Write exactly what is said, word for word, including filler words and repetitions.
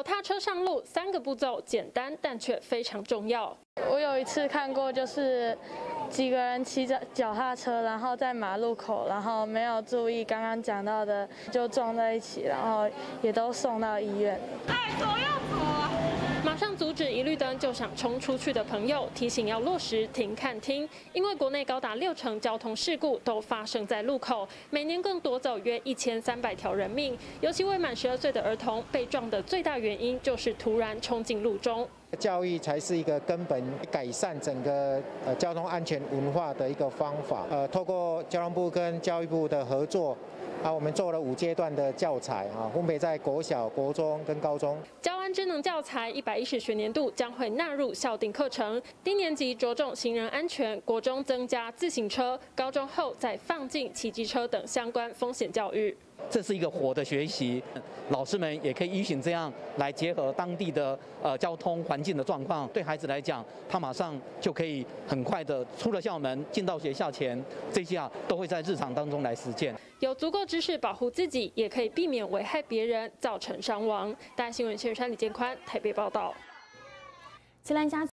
踏车上路，三个步骤简单，但却非常重要。 我有一次看过，就是几个人骑着脚踏车，然后在马路口，然后没有注意刚刚讲到的，就撞在一起，然后也都送到医院。 哎，左右左！马上阻止一绿灯就想冲出去的朋友，提醒要落实停看听，因为国内高达六成交通事故都发生在路口，每年更夺走约一千三百条人命。尤其未满十二岁的儿童被撞的最大原因就是突然冲进路中。 教育才是一个根本改善整个呃交通安全文化的一个方法。呃，透过交通部跟教育部的合作，啊，我们做了五阶段的教材啊，分别在国小、国中跟高中。 交安智能教材一百一十学年度将会纳入校定课程，低年级着重行人安全，国中增加自行车，高中后再放进骑机车等相关风险教育。 这是一个活的学习，老师们也可以依循这样来结合当地的呃交通环境的状况，对孩子来讲，他马上就可以很快的出了校门，进到学校前，这些啊都会在日常当中来实践。 有足够知识保护自己，也可以避免危害别人，造成伤亡。大新闻谢玉山、李建宽台北报道。 吉兰家。